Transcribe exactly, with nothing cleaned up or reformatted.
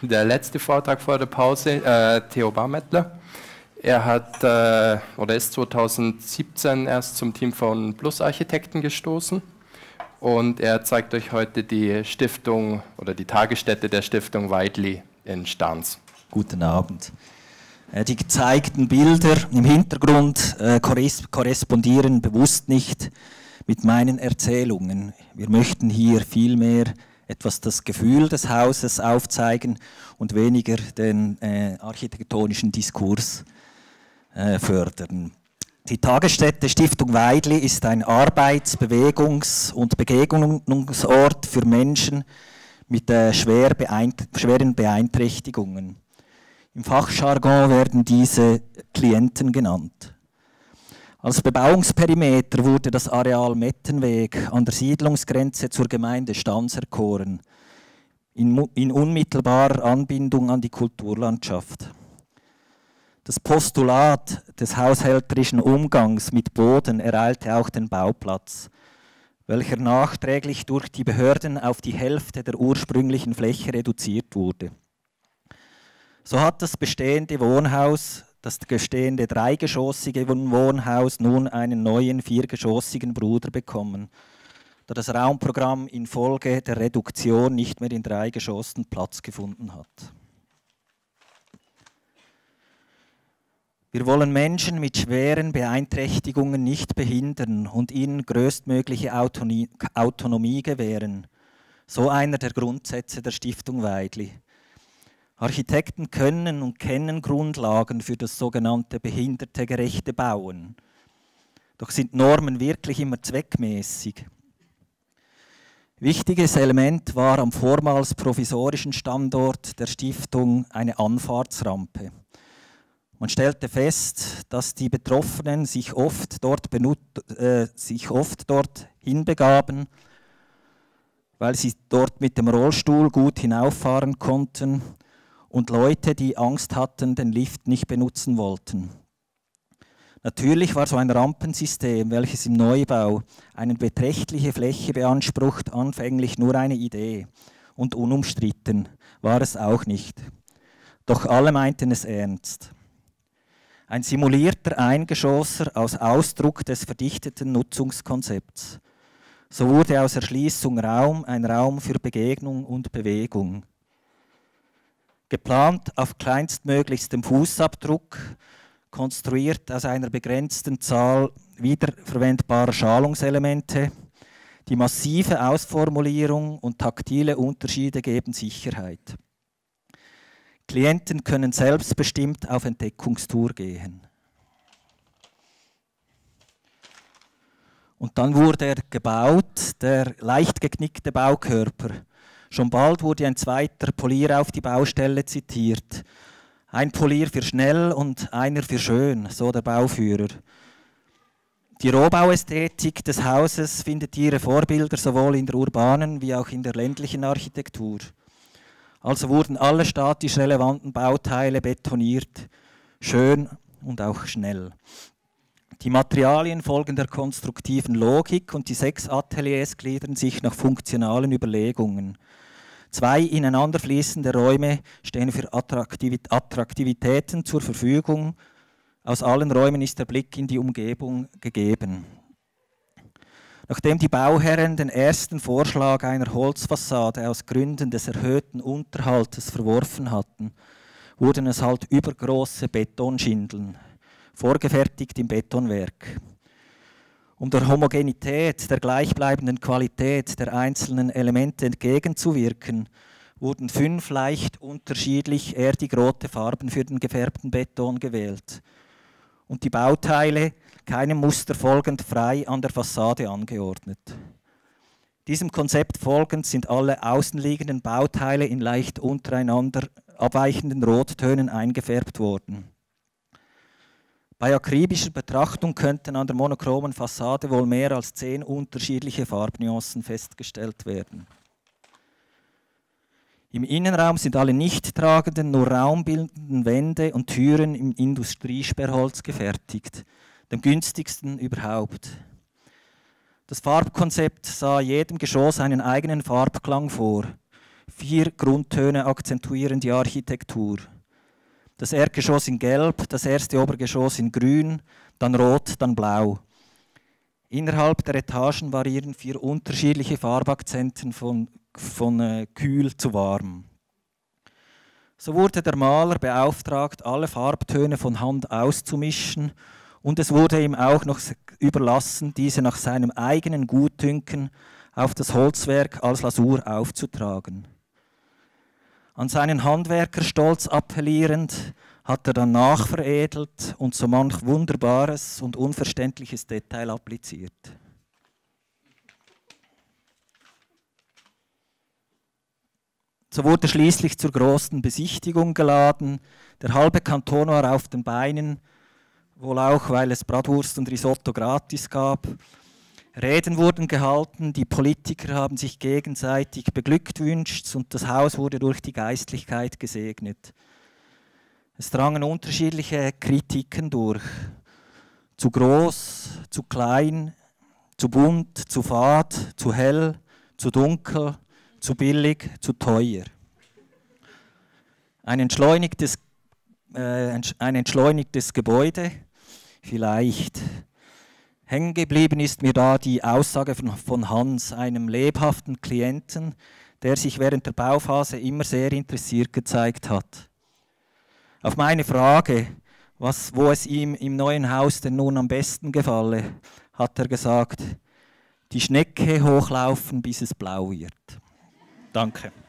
der letzte Vortrag vor der Pause, äh, Theo Barmettler. Er hat, äh, oder ist zweitausendsiebzehn erst zum Team von Plus Architekten gestoßen und er zeigt euch heute die Stiftung oder die Tagesstätte der Stiftung Weidli in Stahns. Guten Abend. Die gezeigten Bilder im Hintergrund äh, korrespondieren bewusst nicht mit meinen Erzählungen. Wir möchten hier vielmehr etwas das Gefühl des Hauses aufzeigen und weniger den äh, architektonischen Diskurs äh, fördern. Die Tagesstätte Stiftung Weidli ist ein Arbeits-, Bewegungs- und Begegnungsort für Menschen mit äh, schwer beeint schweren Beeinträchtigungen. Im Fachjargon werden diese Klienten genannt. Als Bebauungsperimeter wurde das Areal Mettenweg an der Siedlungsgrenze zur Gemeinde Stahns erkoren, in, in unmittelbarer Anbindung an die Kulturlandschaft. Das Postulat des haushälterischen Umgangs mit Boden ereilte auch den Bauplatz, welcher nachträglich durch die Behörden auf die Hälfte der ursprünglichen Fläche reduziert wurde. So hat das bestehende Wohnhaus, das bestehende dreigeschossige Wohnhaus nun einen neuen viergeschossigen Bruder bekommen, da das Raumprogramm infolge der Reduktion nicht mehr in drei Geschossen Platz gefunden hat. Wir wollen Menschen mit schweren Beeinträchtigungen nicht behindern und ihnen größtmögliche Autonomie, Autonomie gewähren. So einer der Grundsätze der Stiftung Weidli. Architekten können und kennen Grundlagen für das sogenannte behindertengerechte Bauen. Doch sind Normen wirklich immer zweckmäßig? Wichtiges Element war am vormals provisorischen Standort der Stiftung eine Anfahrtsrampe. Man stellte fest, dass die Betroffenen sich oft dort, äh, sich oft dort hinbegaben, weil sie dort mit dem Rollstuhl gut hinauffahren konnten und Leute, die Angst hatten, den Lift nicht benutzen wollten. Natürlich war so ein Rampensystem, welches im Neubau eine beträchtliche Fläche beansprucht, anfänglich nur eine Idee und unumstritten war es auch nicht. Doch alle meinten es ernst. Ein simulierter Eingeschosser aus Ausdruck des verdichteten Nutzungskonzepts. So wurde aus Erschließung Raum ein Raum für Begegnung und Bewegung. Geplant auf kleinstmöglichstem Fußabdruck, konstruiert aus einer begrenzten Zahl wiederverwendbarer Schalungselemente. Die massive Ausformulierung und taktile Unterschiede geben Sicherheit. Klienten können selbstbestimmt auf Entdeckungstour gehen. Und dann wurde er gebaut, der leicht geknickte Baukörper. Schon bald wurde ein zweiter Polier auf die Baustelle zitiert. Ein Polier für schnell und einer für schön, so der Bauführer. Die Rohbauästhetik des Hauses findet ihre Vorbilder sowohl in der urbanen wie auch in der ländlichen Architektur. Also wurden alle statisch relevanten Bauteile betoniert, schön und auch schnell. Die Materialien folgen der konstruktiven Logik und die sechs Ateliers gliedern sich nach funktionalen Überlegungen. Zwei ineinander fließende Räume stehen für Attraktivitäten zur Verfügung. Aus allen Räumen ist der Blick in die Umgebung gegeben. Nachdem die Bauherren den ersten Vorschlag einer Holzfassade aus Gründen des erhöhten Unterhaltes verworfen hatten, wurden es halt übergroße Betonschindeln, vorgefertigt im Betonwerk. Um der Homogenität, der gleichbleibenden Qualität der einzelnen Elemente entgegenzuwirken, wurden fünf leicht unterschiedlich erdigrote Farben für den gefärbten Beton gewählt und die Bauteile keinem Muster folgend frei an der Fassade angeordnet. Diesem Konzept folgend sind alle außenliegenden Bauteile in leicht untereinander abweichenden Rottönen eingefärbt worden. Bei akribischer Betrachtung könnten an der monochromen Fassade wohl mehr als zehn unterschiedliche Farbnuancen festgestellt werden. Im Innenraum sind alle nicht tragenden, nur raumbildenden Wände und Türen im Industriesperrholz gefertigt, dem günstigsten überhaupt. Das Farbkonzept sah jedem Geschoss einen eigenen Farbklang vor. Vier Grundtöne akzentuieren die Architektur. Das Erdgeschoss in Gelb, das erste Obergeschoss in Grün, dann Rot, dann Blau. Innerhalb der Etagen variieren vier unterschiedliche Farbakzenten von, von äh, kühl zu warm. So wurde der Maler beauftragt, alle Farbtöne von Hand auszumischen, und es wurde ihm auch noch überlassen, diese nach seinem eigenen Gutdünken auf das Holzwerk als Lasur aufzutragen. An seinen Handwerkerstolz appellierend hat er dann nachveredelt und so manch wunderbares und unverständliches Detail appliziert. So wurde schließlich zur großen Besichtigung geladen. Der halbe Kanton war auf den Beinen, wohl auch, weil es Bratwurst und Risotto gratis gab. Reden wurden gehalten, die Politiker haben sich gegenseitig beglückwünscht und das Haus wurde durch die Geistlichkeit gesegnet. Es drangen unterschiedliche Kritiken durch. Zu groß, zu klein, zu bunt, zu fad, zu hell, zu dunkel, zu billig, zu teuer. Ein entschleunigtes, äh, ein entschleunigtes Gebäude, vielleicht. Hängen geblieben ist mir da die Aussage von, von Hans, einem lebhaften Klienten, der sich während der Bauphase immer sehr interessiert gezeigt hat. Auf meine Frage, was, wo es ihm im neuen Haus denn nun am besten gefalle, hat er gesagt, die Schnecke hochlaufen, bis es blau wird. Danke.